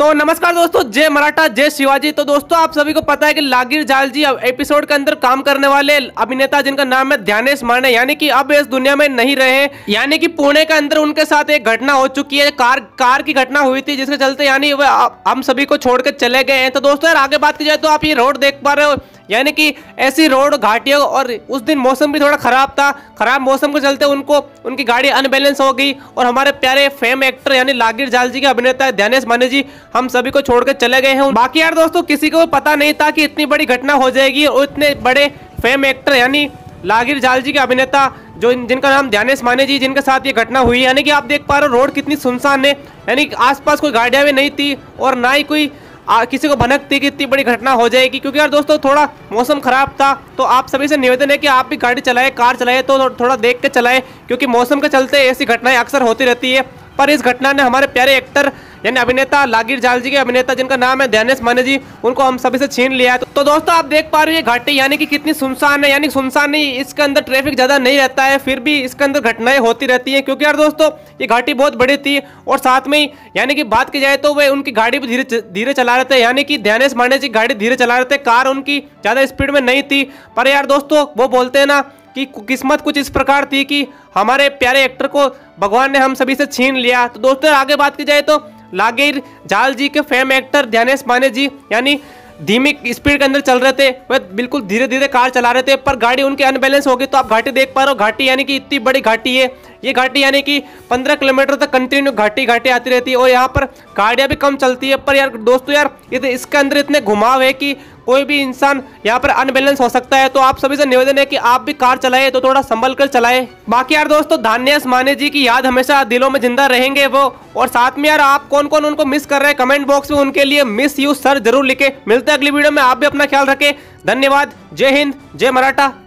तो नमस्कार दोस्तों, जय मराठा जय शिवाजी। तो दोस्तों आप सभी को पता है कि लागिर जालजी एपिसोड के अंदर काम करने वाले अभिनेता जिनका नाम है ध्यानेश माने, यानी कि अब इस दुनिया में नहीं रहे। यानी कि पुणे के अंदर उनके साथ एक घटना हो चुकी है, कार की घटना हुई थी, जिसके चलते यानी हम सभी को छोड़ के चले गए हैं। तो दोस्तों यार आगे बात की जाए तो आप ये रोड देख पा रहे हो, यानी कि ऐसी रोड घाटियों, और उस दिन मौसम भी थोड़ा खराब था। खराब मौसम के चलते उनकी गाड़ी अनबैलेंस हो गई और हमारे प्यारे फेम एक्टर यानी लागिर जालजी के अभिनेता ध्यानेश माने जी हम सभी को छोड़ के चले गए हैं। बाकी यार दोस्तों किसी को पता नहीं था कि इतनी बड़ी घटना हो जाएगी और इतने बड़े फेम एक्टर यानी लागिर जालजी के अभिनेता जिनका नाम ध्यानेश माने जी, जिनके साथ ये घटना हुई। यानी कि आप देख पा रहे हो रोड कितनी सुनसान है, यानी कि आसपास कोई गाड़ियां भी नहीं थी और ना ही कोई किसी को भनक थी कि इतनी बड़ी घटना हो जाएगी। क्योंकि यार दोस्तों थोड़ा मौसम खराब था, तो आप सभी से निवेदन है कि आप भी गाड़ी चलाए, कार चलाए तो थोड़ा देख के चलाए, क्योंकि मौसम के चलते ऐसी घटनाएं अक्सर होती रहती है। पर इस घटना ने हमारे प्यारे एक्टर यानी अभिनेता लागिर जालजी के अभिनेता जिनका नाम है ध्यानेश माने जी, उनको हम सभी से छीन लिया। तो दोस्तों आप देख पा रहे हो ये घाटी यानी कि कितनी सुनसान है, यानी सुनसान नहीं, इसके अंदर ट्रैफिक ज्यादा नहीं रहता है, फिर भी इसके अंदर घटनाएं होती रहती हैं। क्योंकि यार दोस्तों ये घाटी बहुत बड़ी थी और साथ में ही यानी कि बात की जाए तो वे उनकी गाड़ी भी धीरे चला रहे थे, यानी कि ध्यानेश माने जी गाड़ी धीरे चला रहे थे, कार उनकी ज्यादा स्पीड में नहीं थी। पर यार दोस्तों वो बोलते हैं ना कि किस्मत कुछ इस प्रकार थी कि हमारे प्यारे एक्टर को भगवान ने हम सभी से छीन लिया। तो दोस्तों आगे बात की जाए तो लागिर जालजी के फेम एक्टर ध्यानेश माने जी यानी धीमी स्पीड के अंदर चल रहे थे, वह बिल्कुल धीरे धीरे कार चला रहे थे, पर गाड़ी उनकी अनबैलेंस हो गई। तो आप घाटी देख पा रहे हो, घाटी यानी कि इतनी बड़ी घाटी है, ये घाटी यानी कि 15 किलोमीटर तक कंटिन्यू घाटी आती रहती है और यहाँ पर गाड़ियाँ भी कम चलती है। पर यार दोस्तों यार इसके अंदर इतने घुमाव है कि कोई भी इंसान यहाँ पर अनबैलेंस हो सकता है। तो आप सभी से निवेदन है कि आप भी कार चलाए तो थोड़ा संभल कर चलाए। बाकी यार दोस्तों ध्यानेश माने जी की याद हमेशा दिलों में जिंदा रहेंगे वो। और साथ में यार आप कौन कौन उनको मिस कर रहे हैं कमेंट बॉक्स में उनके लिए मिस यू सर जरूर लिखे। मिलते हैं अगली वीडियो में, आप भी अपना ख्याल रखें। धन्यवाद, जय हिंद जय मराठा।